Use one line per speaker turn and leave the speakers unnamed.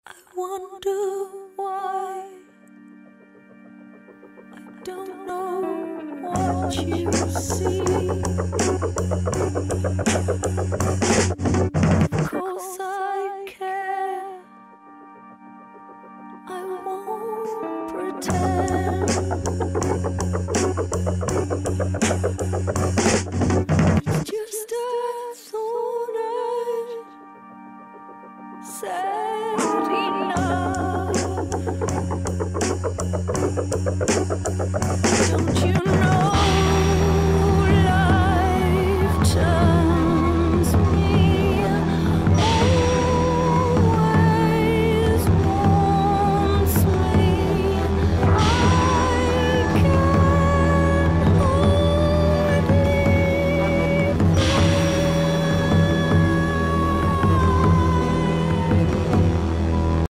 I wonder why. I don't know what you see. Of course I